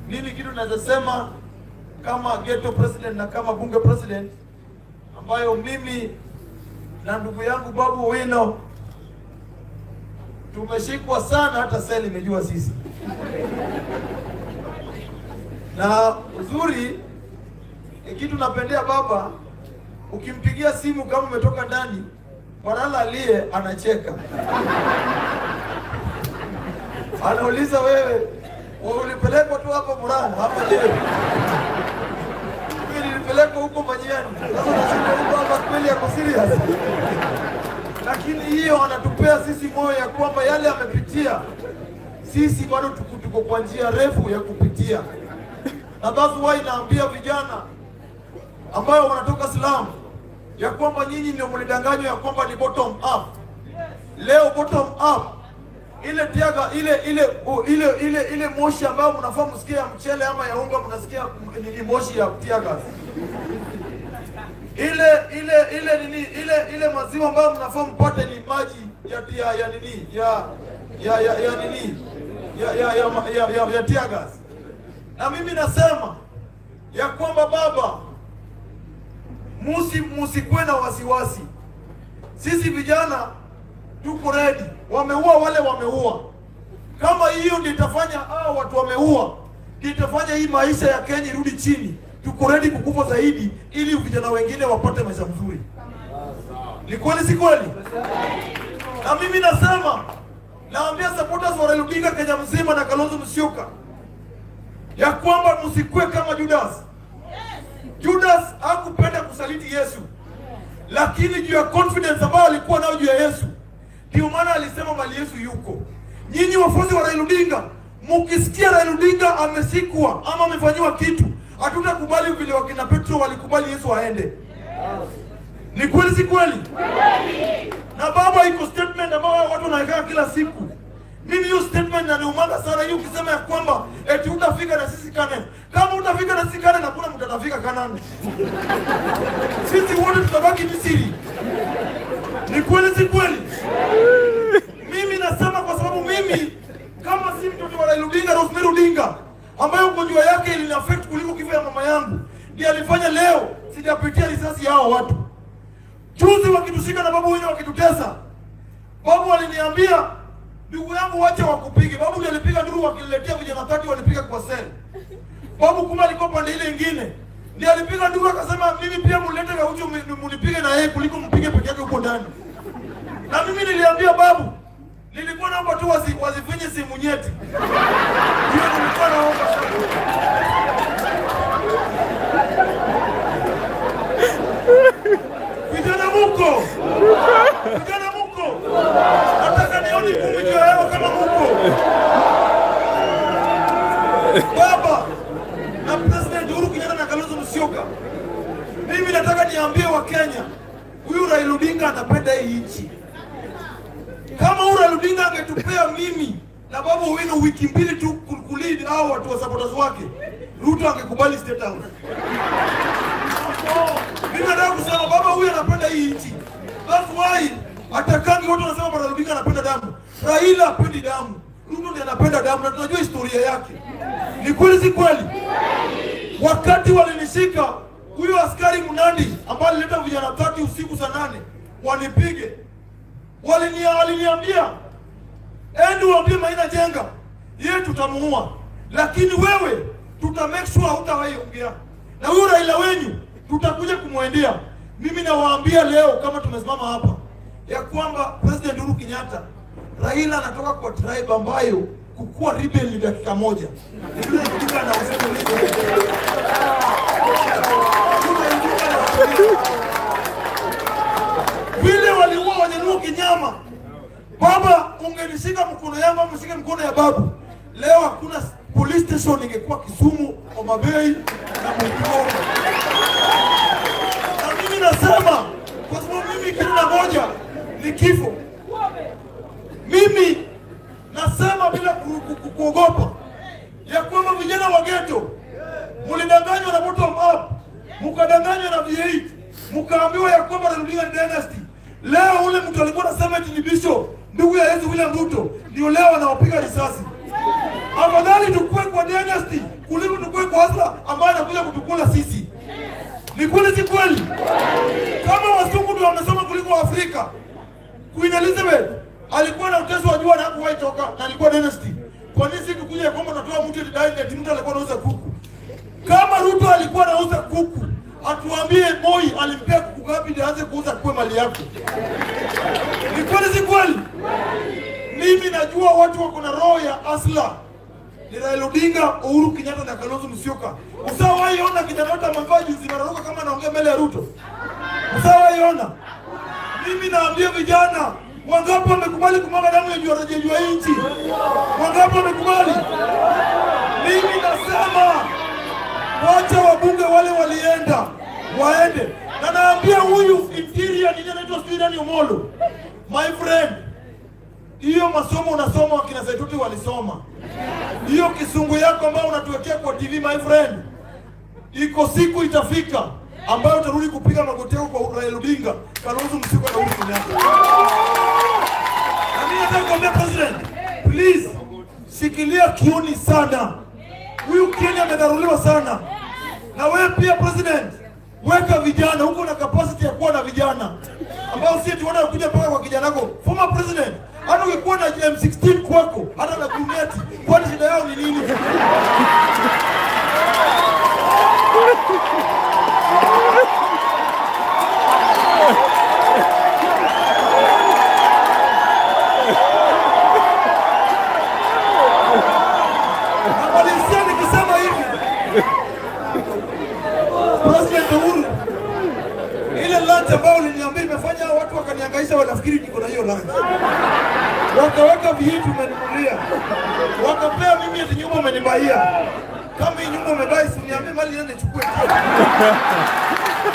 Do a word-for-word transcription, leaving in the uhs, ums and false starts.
nini kitu naweza sema kama ghetto president na kama bunge president, ambayo mimi na ndugu yangu Babu Owino tumeshikwa sana, hata seli imejua sisi. Na uzuri kitu napendea baba, ukimpigia simu kama umetoka ndani, wanala aliye anacheka. Anauliza wewe, wewe ulipelekwa tu hapa Murang'a hapa je? Mimi nilipelekwa huko Manyani. Sasa nasema huko hapa kweli yako serious. Lakini hiyo anatupea sisi moyo ya kwamba yale amepitia, sisi bado tuko kwa njia refu ya kupitia. Na basi wao inaambia vijana ambao wanatoka Islam ya kwamba nyinyi ndio mlidanganywa ya kwamba ni bottom up. Leo bottom up ile tiaga ile ile uh, ile ile ile moshi ambayo mnafaa msikia mchele ama ya unga, mnasikia ni moshi ya tiaga. Ile ile ile nini ile ile maziwa ambayo mnafaa mpate ni maji ya tia ya nini ya ya ya, ya nini ya ya ya ya, ya, ya tiaga. Na mimi nasema ya kwamba baba, musi musikwe na wasiwasi. Sisi vijana tuko ready. Wameua wale wameua. Kama hiyo ndio itafanya hao watu wameua, ndio itafanya hii maisha ya Kenya irudi chini, tuko ready kukufa zaidi ili vijana wengine wapate maisha mzuri. Ni kweli si kweli? Na mimi nasema, naambia supporters wa Raila Odinga Kenya mzima na Kalonzo Musyoka ya kwamba msikue kama Judas. Judas hakupenda kusaliti Yesu, lakini juu ya confidence ambayo alikuwa nayo juu ya Yesu, ndio maana alisema mali Yesu yuko. Nyinyi wafuasi wa Raila Odinga, mkisikia Raila Odinga amesikwa ama amefanywa kitu, hatutakubali vile wakina Petro walikubali Yesu aende. Ni kweli si kweli? Na baba, iko statement ambayo watu wanaweka kila siku. Mimi hiyo statement inaniumaga sana, hiyo ukisema ya kwamba eti utafika na sisi Kanani. Kama utafika na sisi Kanani, hakuna mtu atafika Kanani. Sisi wote tutabaki Misri. Ni kweli si kweli? Mimi nasema kwa sababu mimi kama si mtoto wa Raila Odinga, Rosemary Odinga ambayo ugonjwa yake ili affect kuliko kifo ya mama yangu, ndiye alifanya leo sijapitia risasi yao watu. Juzi wakitushika na babu wenyewe wakitutesa, babu aliniambia, ndugu yangu wacha wakupige. Babu ndiye alipiga nduru wakiniletea vijana tatu walipiga kwa seli. Babu kuma alikuwa pande ile nyingine, ndiye alipiga nduru akasema mimi pia mlete na ucho mnipige na yeye kuliko mpige peke yake huko ndani. Na mimi niliambia babu, nilikuwa naomba tu wazi, wazifinye simu nyeti. Ndio nilikuwa naomba. Vijana muko. Vijana muko. Nataka nione kumjua yao kama muko. Baba na President Uhuru Kenyatta na Kalonzo Musyoka, mimi nataka niambie wa Kenya, huyu Raila Odinga anapenda hii nchi. Kama huyu Raila Odinga angetupea mimi na Babu Owino wiki mbili tu kulid hao watu wa supporters wake, Ruto angekubali state house. Mimi nataka kusema baba huyu anapenda hii nchi. That's why atakangi watu wanasema Raila Odinga anapenda damu. Raila hapendi damu. Ruto ndiye anapenda damu na tunajua historia yake. Ni kweli si kweli? Wakati walinishika huyo askari Munandi ambaye alileta vijana tatu usiku saa nane wanipige, walinia waliniambia ende waambie Maina Jenga yeye tutamuua, lakini wewe tuta make sure hutawahi ongea na huyo Raila wenyu, tutakuja kumwendea. Mimi nawaambia leo kama tumesimama hapa ya kwamba President Uhuru Kenyatta, Raila anatoka kwa tribe ambayo kukua rebel ni dakika moja. na vile waliua Wajaluo kinyama. Baba, ungenishika mkono yangu au mshike mkono ya babu, leo hakuna police station ingekuwa Kisumu, Homa Bay na Mungoma. Na mimi nasema kwa sababu mimi kila moja ni kifo. Mimi nasema bila kuogopa ya kwamba vijana wa ghetto mlidanganywa na bottom up, mkadanganywa na V eight, mkaambiwa ya kwamba Raila Odinga dynasty. Leo ule mtu alikuwa anasema eti ni Bishop ndugu ya Yesu William Ruto ndio leo anawapiga risasi. Afadhali tukue kwa dynasty kuliko Hasla ambaye anakuja kutukula sisi. Ni kweli si kweli? Kama wazungu ndio wamesoma kuliko Afrika. Queen Elizabeth alikuwa na utezo wa jua na hakuwahi toka na alikuwa dynasty. Kwa nini sisi tukuje kwamba tunatoa mtu direct mtu alikuwa anauza kuku? Kama Ruto alikuwa anauza kuku, atuambie Moi alimpea kuku ngapi ndio aanze kuuza kwa mali yako. Ni kweli si kweli? Mimi najua watu wako na roho ya Hasla. Ni Raila Odinga, Uhuru Kenyatta na Kalonzo Musyoka. Usawahi ona kijana wote amevaa jinsi mararuka kama anaongea mbele ya Ruto? Usawahi ona? Mimi naambia vijana, wangapi wamekubali kumwaga damu ya jua jua nchi? Wangapi wamekubali? Mimi nasema wacha wabunge wale walienda waende. Na naambia huyu interior nini anaitwa Steven Omolo. My friend, hiyo masomo unasoma wakina Saitoti walisoma. Hiyo kisungu yako ambayo unatuwekea kwa T V, my friend, iko siku itafika ambayo utarudi kupiga magoti yako kwa Raila Odinga, Kalonzo Musyoka na Uhuru Kenyatta. Na mimi nataka kuambia president, please shikilia kioni sana. Huyu Kenya amedharuliwa sana. Na wewe pia president, weka vijana huko na capacity ya kuwa na vijana ambao si tuona kuja mpaka kwa kijana wako. Former president, hata ukikuwa na M sixteen kwako, hata na guruneti, kwani shida yao ni nini? Namalisia nikisema hivi, President Uhuru, ile lunch ambayo uliniambia imefanya watu wakanihangaisha, wanafikiri niko na hiyo lunch. Wakaweka vitu umeninunulia, wakapea mimi eti nyumba umenibaia. Kama hii nyumba umebai, si niambie mali nene chukue.